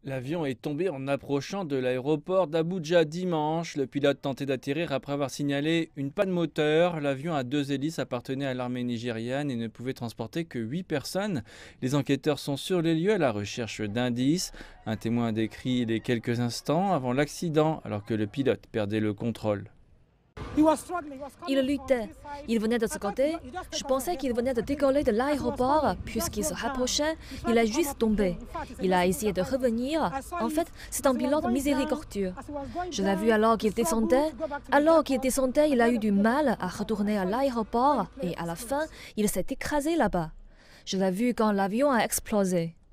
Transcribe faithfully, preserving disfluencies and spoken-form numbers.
L'avion est tombé en approchant de l'aéroport d'Abuja dimanche. Le pilote tentait d'atterrir après avoir signalé une panne moteur. L'avion à deux hélices appartenait à l'armée nigériane et ne pouvait transporter que huit personnes. Les enquêteurs sont sur les lieux à la recherche d'indices. Un témoin a décrit les quelques instants avant l'accident alors que le pilote perdait le contrôle. Il luttait. Il venait de ce côté. Je pensais qu'il venait de décoller de l'aéroport. Puisqu'il se rapprochait, il a juste tombé. Il a essayé de revenir. En fait, c'est un pilote miséricordieux. Je l'ai vu alors qu'il descendait. Alors qu'il descendait, il a eu du mal à retourner à l'aéroport. Et à la fin, il s'est écrasé là-bas. Je l'ai vu quand l'avion a explosé.